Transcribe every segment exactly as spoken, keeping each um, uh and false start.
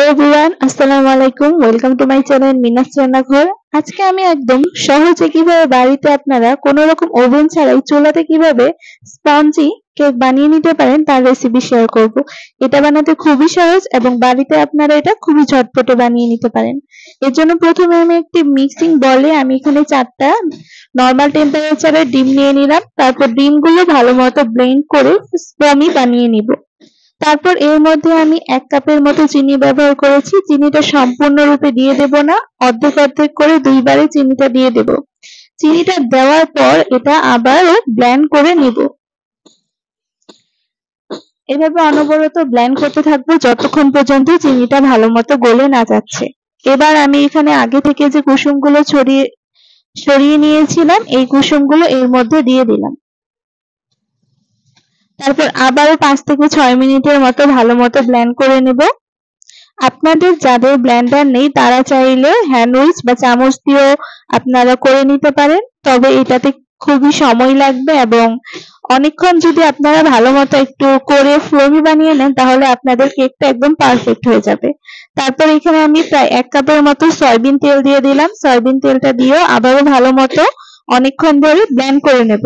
Everyone, আসসালামু আলাইকুম। Welcome to my channel মিনাস রান্নাঘর। আজকে আমি একদম সহজে কিভাবে বাড়িতে আপনারা কোনো রকম ওভেন ছাড়াই চুলাতে কিভাবে স্পঞ্জি কেক বানিয়ে নিতে পারেন তার রেসিপি শেয়ার করব। এটা বানাতে খুবই সহজ এবং বাড়িতে আপনারা এটা খুবই ঝটপটে বানিয়ে নিতে পারেন। এর জন্য প্রথমে আমি একটি মিক্সিং বলে আমি এখানে চারটা নরমাল টেম্পারেচারে ডিম নিয়ে নিলাম। তারপর ডিমগুলো ভালো মতো ব্লেন্ড করে স্পমি বানিয়ে নিব। তারপর এর মধ্যে আমি এক কাপের মতো চিনি ব্যবহার করেছি। চিনিটা সম্পূর্ণরূপে দিয়ে দেব না, অর্ধেক অর্ধেক করে দুইবারে চিনিটা দিয়ে দেব। চিনিটা দেওয়ার পর এটা আবারও ব্লেন্ড করে নিব। এভাবে অনবরত ব্লেন্ড করতে থাকবো যতক্ষণ পর্যন্ত চিনিটা ভালো মতো গলে না যাচ্ছে। এবার আমি এখানে আগে থেকে যে কুসুমগুলো ছড়িয়ে সরিয়ে নিয়েছিলাম এই কুসুমগুলো এর মধ্যে দিয়ে দিলাম। তারপর আবারও পাঁচ থেকে ছয় মিনিটের মতো ভালো মতো ব্লেন্ড করে নেব। আপনাদের যাদের ব্লেন্ডার নেই তারা চাইলে হ্যান্ড উইচ বা চামচ দিয়েও আপনারা করে নিতে পারেন, তবে এটাতে খুবই সময় লাগবে এবং অনেকক্ষণ যদি আপনারা ভালো মতো একটু করে ফ্লোমি বানিয়ে নেন তাহলে আপনাদের কেকটা একদম পারফেক্ট হয়ে যাবে। তারপর এখানে আমি প্রায় এক কাপের মতো সয়াবিন তেল দিয়ে দিলাম। সয়াবিন তেলটা দিয়েও আবারও ভালো মতো অনেকক্ষণ ধরে ব্লেন্ড করে নেব।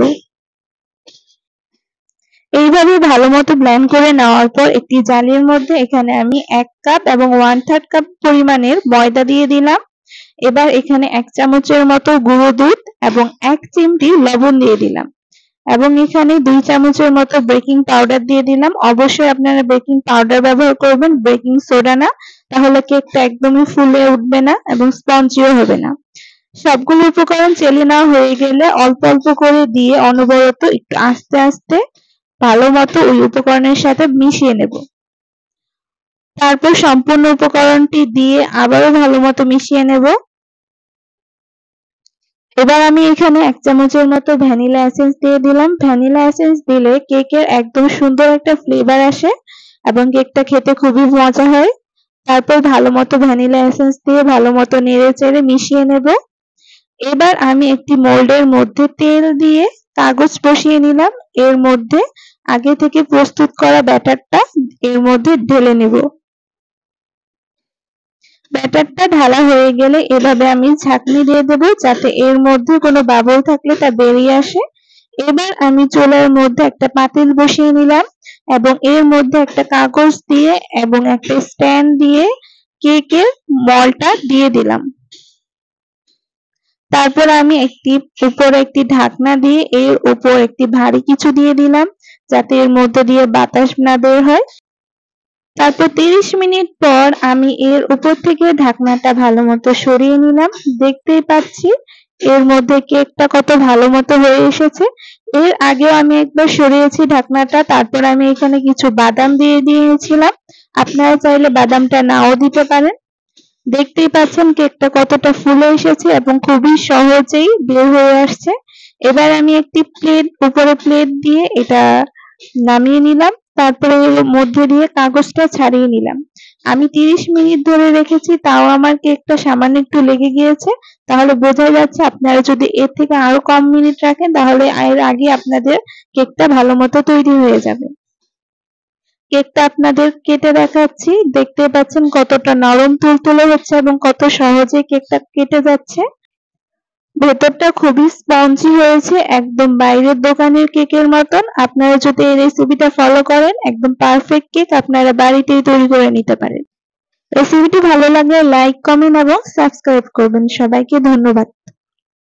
এইভাবে ভালো মতো ব্লেন্ড করে নেওয়ার পর একটি জালির মধ্যে এখানে আমি এক কাপ এবং ওয়ান থার্ড কাপ পরিমাণের ময়দা দিয়ে দিলাম। এবার এখানে এক চামচের মতো গুঁড়ো দুধ এবং এক চিমটি লবণ দিয়ে দিলাম এবং এখানে দুই চামচের মতো বেকিং পাউডার দিয়ে দিলাম। অবশ্যই আপনারা বেকিং পাউডার ব্যবহার করবেন, বেকিং সোডা না, তাহলে কেকটা একদমই ফুলে উঠবে না এবং স্পঞ্জিও হবে না। সবগুলো উপকরণ চেলে নেওয়া হয়ে গেলে অল্প অল্প করে দিয়ে অনবরত একটু আস্তে আস্তে ভালো মতো ওই উপকরণের সাথে মিশিয়ে নেব। তারপর সম্পূর্ণ উপকরণটি দিয়ে আবারও ভালো মতো মিশিয়ে নেব। এবার আমি এখানে এক চামচের মতো ভ্যানিলা এসেন্স দিয়ে দিলাম। ভ্যানিলা এসেন্স দিলে কেকের একদম সুন্দর একটা ফ্লেভার আসে এবং কেকটা খেতে খুবই মজা হয়। তারপর ভালো মতো ভ্যানিলা এসেন্স দিয়ে ভালো মতো নেড়ে চেড়ে মিশিয়ে নেব। এবার আমি একটি মোল্ডের মধ্যে তেল দিয়ে কাগজ বসিয়ে নিলাম। এর মধ্যে আগে থেকে প্রস্তুত করা ব্যাটারটা এর মধ্যে ঢেলে নেব। ব্যাটারটা ঢালা হয়ে গেলে এভাবে আমি ছাঁকনি দিয়ে দেব যাতে এর মধ্যে কোনো বাবল থাকলে তা বেরিয়ে আসে। এবার আমি চুলার মধ্যে একটা পাতিল বসিয়ে নিলাম এবং এর মধ্যে একটা কাগজ দিয়ে এবং একটা স্ট্যান্ড দিয়ে কেকের মলটা দিয়ে দিলাম। তারপর আমি একটি উপরে একটি ঢাকনা দিয়ে এর উপর একটি ভারী কিছু দিয়ে দিলাম যাতে এর মধ্যে দিয়ে বাতাস না বের হয়। তারপর তিরিশ মিনিট পর আমি এর উপর থেকে ঢাকনাটা ভালো মতো সরিয়ে নিলাম। দেখতেই পাচ্ছি এর মধ্যে কেকটা কত ভালো মতো হয়ে এসেছে। এর আগেও আমি একবার সরিয়েছি ঢাকনাটা, তারপর আমি এখানে কিছু বাদাম দিয়ে দিয়েছিলাম। আপনারা চাইলে বাদামটা নাও দিতে পারেন। দেখতেই পাচ্ছেন কেকটা কতটা ফুলে এসেছে এবং খুবই সহজেই বের হয়ে আসছে। এবার আমি একটি প্লেট উপরে প্লেট দিয়ে এটা নামিয়ে নিলাম। তারপরে এর মধ্যে দিয়ে কাগজটা ছাড়িয়ে নিলাম। আমি তিরিশ মিনিট ধরে রেখেছি, তাও আমার কেকটা সামান্য একটু লেগে গিয়েছে, তাহলে বোঝা যাচ্ছে আপনারা যদি এর থেকে আরো কম মিনিট রাখেন তাহলে এর আগে আপনাদের কেকটা ভালো মতো তৈরি হয়ে যাবে। কেকটা আপনাদের কেটে দেখাচ্ছি। দেখতে পাচ্ছেন কতটা নরম তুলতুলে হচ্ছে এবং কত সহজে কেকটা কেটে যাচ্ছে। ভেতরটা খুবই স্পঞ্জি হয়েছে, একদম বাইরের দোকানের কেকের মতন। আপনারা যদি এই রেসিপিটা ফলো করেন একদম পারফেক্ট কেক আপনারা বাড়িতেই তৈরি করে নিতে পারেন। রেসিপিটি ভালো লাগলে লাইক, কমেন্ট এবং সাবস্ক্রাইব করবেন। সবাইকে ধন্যবাদ।